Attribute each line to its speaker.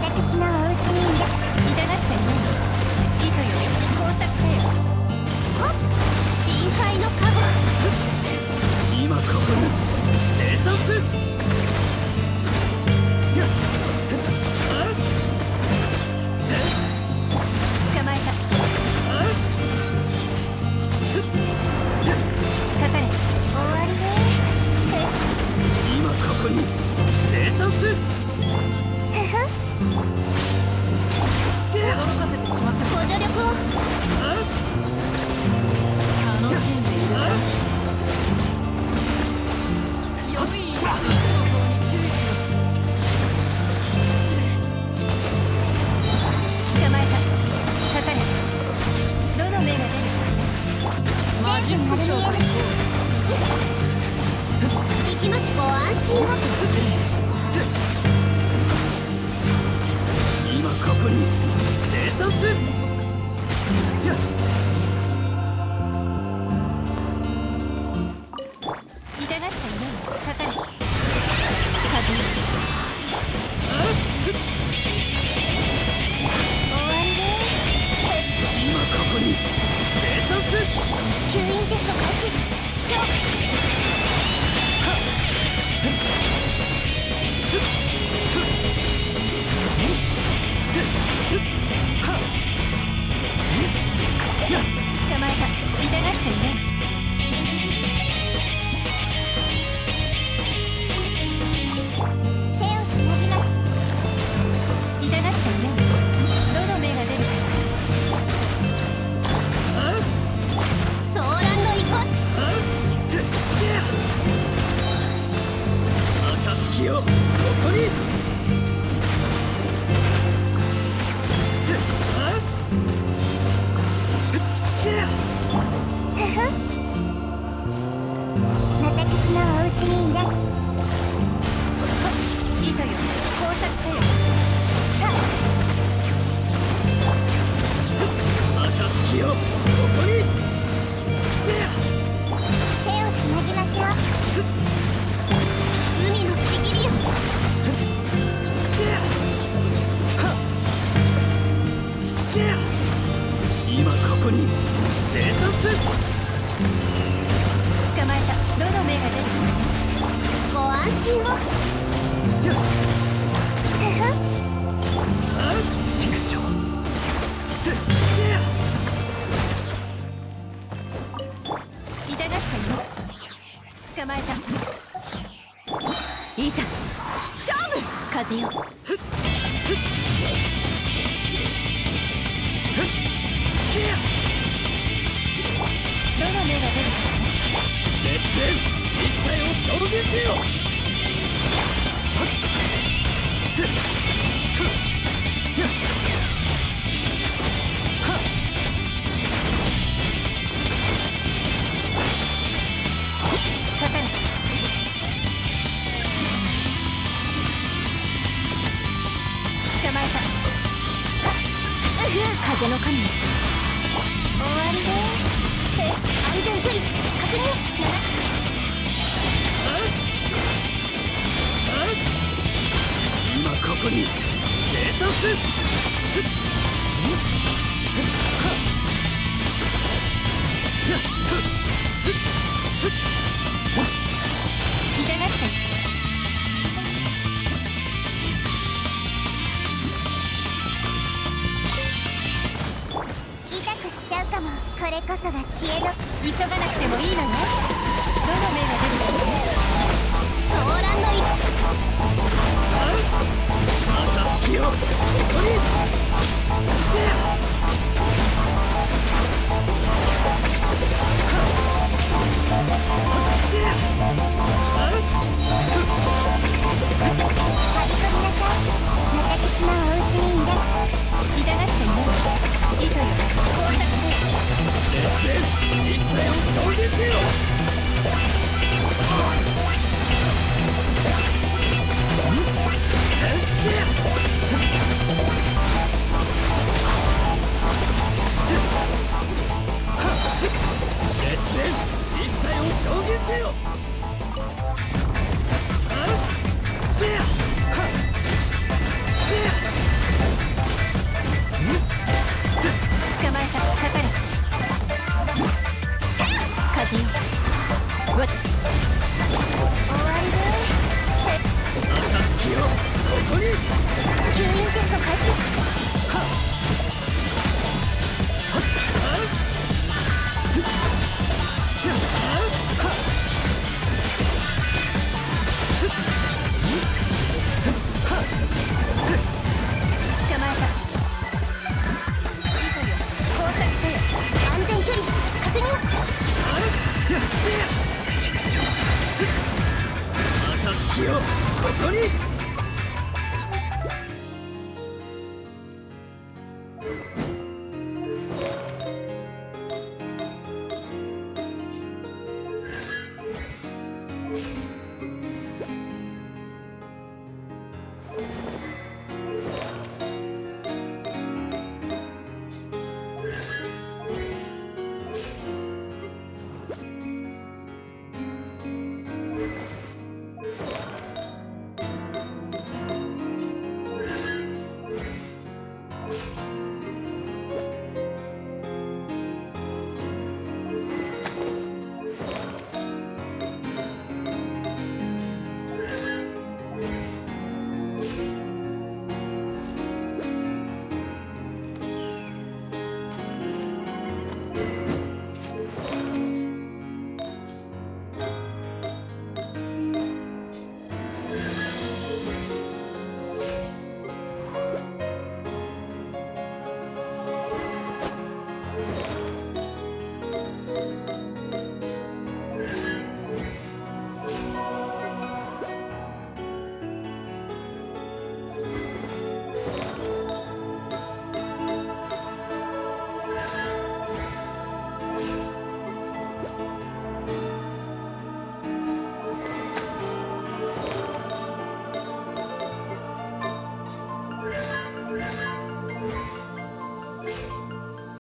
Speaker 1: 私のお家にいる。
Speaker 2: 痛がっちゃいない。糸より工作せよ。
Speaker 1: ほっ、深海のカゴ。
Speaker 3: 今ここに生産する。
Speaker 2: 捕まえた。かかれ。
Speaker 1: 終わりね。
Speaker 3: 今ここに生産する。
Speaker 1: ふふ。
Speaker 2: 驚かせてしまった。
Speaker 1: ご助力を。
Speaker 2: 楽しんでいるか。良い方向に注意しろ。捕まえた。かかれ。どの目が出るかしら。魔人武将が
Speaker 1: 行きましご安心を。
Speaker 3: 今ここに生産する。
Speaker 2: 痛がっちゃいない。かかれ。風。
Speaker 1: 終わりね。
Speaker 3: 今ここに生産する。
Speaker 1: 吸引テスト開始。チョーク。
Speaker 2: 捕まえた。痛がっちゃいない。
Speaker 1: 手をつなぎまし。
Speaker 2: 痛がっちゃいない。どの目が出るかし
Speaker 1: ソーランのイコ。
Speaker 3: 暁をここに。
Speaker 1: ふふ。私のお家にいらし。
Speaker 2: 糸よ。工作せよ。
Speaker 3: 暁をここに。
Speaker 1: 手をつなぎましょう。海のちぎりよ。
Speaker 3: 今ここに生産する。
Speaker 2: 捕まえた。どの目が出るか
Speaker 1: ご安心を。ふふ。
Speaker 3: 畜生。
Speaker 2: 痛がっちゃいない。捕まえた。いざ勝負。風よ。どの目が出るか
Speaker 3: 熱演一体を表現せよ。
Speaker 2: かかれ。捕まえた。風の神。
Speaker 1: 終わりね。安全距離確認。
Speaker 3: 今ここに生産する。
Speaker 2: 痛がっちゃい。
Speaker 1: 痛くしちゃうかも。これこそが知恵の。
Speaker 2: 急がなくてもいいのよ。どの目が出るか
Speaker 1: ソーランのイコ。